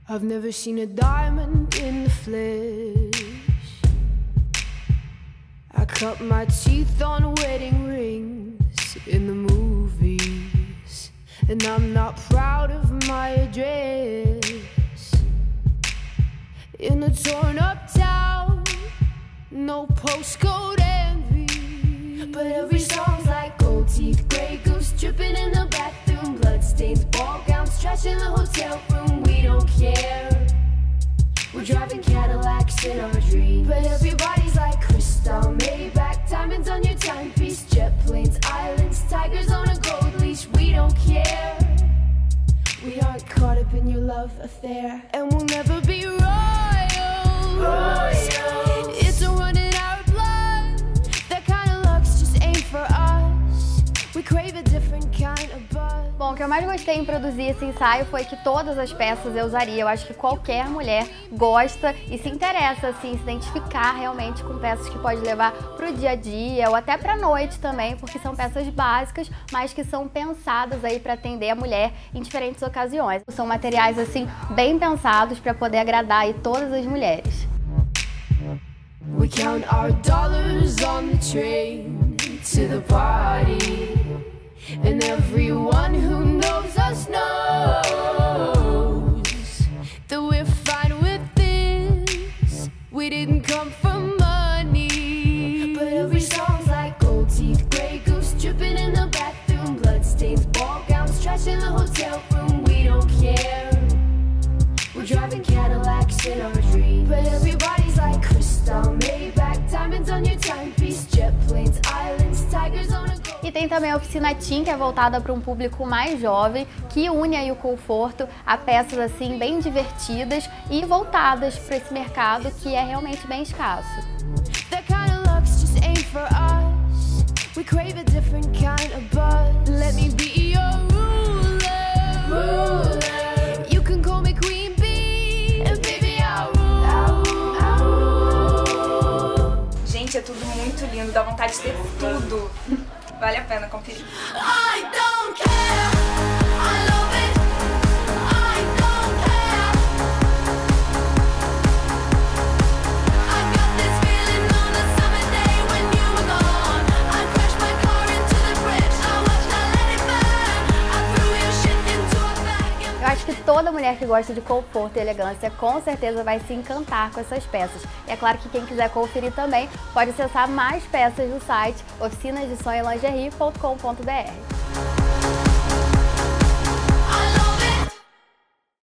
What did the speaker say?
I've never seen a diamond in the flesh. I cut my teeth on wedding rings in the movies, and I'm not proud of my address. In a torn up town, no postcode envy, but every song's like gold teeth, grey goose dripping in the bathroom, bloodstains, ball gowns, trash in the hotel room. We don't care. We're driving Cadillacs in our dreams, but everybody's like crystal, Maybach, diamonds on your timepiece, jet planes, islands, tigers on a gold leash. We don't care. We aren't caught up in your love affair, and we'll never be royals. It's a run in our blood. That kind of luck's just ain't for us. We crave a different kind of buzz. Bom, o que eu mais gostei em produzir esse ensaio foi que todas as peças eu usaria. Eu acho que qualquer mulher gosta e se interessa, assim, se identificar realmente com peças que pode levar pro dia a dia ou até pra noite também, porque são peças básicas, mas que são pensadas aí para atender a mulher em diferentes ocasiões. São materiais, assim, bem pensados para poder agradar aí todas as mulheres. We count our dollars on the train to the party. And everyone who knows us knows that we're fine with this. We didn't come for money, but every song's like gold teeth, grey goose dripping in the bathroom, bloodstains, ball gowns, trash in the hotel room. We don't care. We're driving Cadillacs in our dreams, but everybody's like crystal, Maybach, diamonds on your timepiece, jet planes, islands, tigers on a gold. E tem também a oficina Teen, que é voltada para um público mais jovem, que une aí o conforto a peças assim bem divertidas e voltadas para esse mercado que é realmente bem escasso. Gente, é tudo muito lindo, dá vontade de ter tudo. Vale a pena conferir. I don't care. I love it. I don't care. I got this feeling on a summer day when you were gone. I crashed my car into the bridge. I watched, I let it burn. I threw your shit into a bag. Eu acho que toda mulher que gosta de conforto e elegância com certeza vai se encantar com essas peças. E é claro que quem quiser conferir também pode acessar mais peças no site oficinasdesonholingerie.com.br.